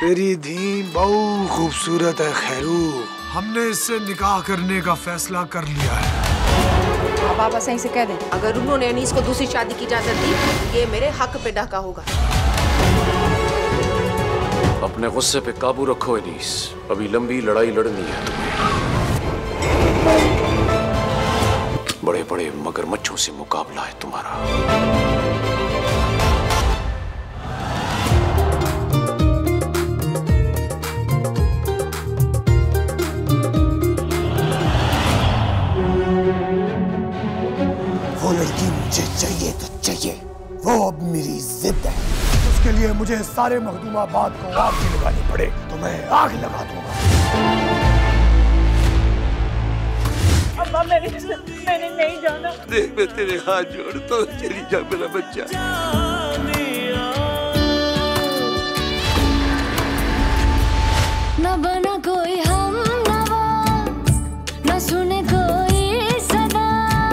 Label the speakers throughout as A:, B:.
A: तेरी धी बहुत खूबसूरत है खैरू। हमने इससे निकाह करने का फैसला कर लिया है।
B: आप पापा सही से कह दें,
C: अगर उन्होंने अनीस को दूसरी शादी की इजाजत दी, ये मेरे हक पे डाका होगा।
D: अपने गुस्से पे काबू रखो अनीस, अभी लंबी लड़ाई लड़नी है तुम्हें। बड़े बड़े मगरमच्छों से मुकाबला है तुम्हारा।
A: वो लड़की मुझे चाहिए तो चाहिए, वो अब मेरी जिद है। उसके लिए मुझे सारे मखदूमाबाद को आग भी लगानी पड़े तो मैं आग लगा दूंगा।
E: अम्मा मैंने नहीं जाना।
D: देख मैं तेरे हाथ जोड़ता हूँ, चली जा मेरा बच्चा।
F: न बना कोई हम नवा, न सुने कोई सदा,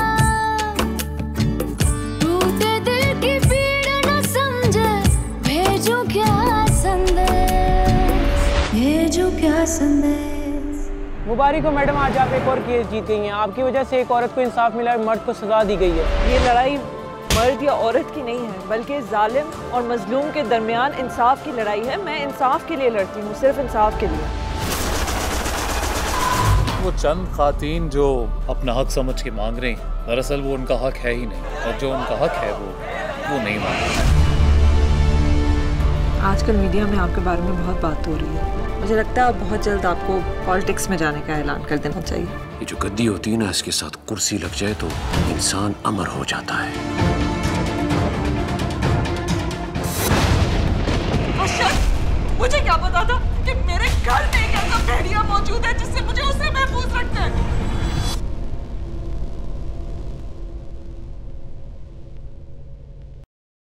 F: टूटे दिल की पीड़ न समझे, भेजो क्या संदेश, भेजो क्या संदेश।
E: मुबारक हो मैडम, आज आप एक और केस जीत गई हैं। आपकी वजह से एक औरत को इंसाफ मिला है, मर्द को सजा दी गई है।
G: ये लड़ाई मर्द या औरत की नहीं है, बल्कि जालिम और मजलूम के दरमियान इंसाफ की लड़ाई है। मैं इंसाफ के लिए लड़ती हूँ, सिर्फ इंसाफ के लिए।
H: वो चंद खातीन जो अपना हक समझ के मांग रही हैं, दरअसल वो उनका हक है ही नहीं, और जो उनका हक है वो नहीं मांग रहे।
B: आजकल मीडिया में आपके बारे में बहुत बात हो रही है। मुझे लगता है बहुत जल्द आपको पॉलिटिक्स में जाने का ऐलान कर देना चाहिए।
D: ये जो गद्दी होती है ना, इसके साथ कुर्सी लग जाए तो इंसान अमर हो जाता है।
G: मुझे क्या पता था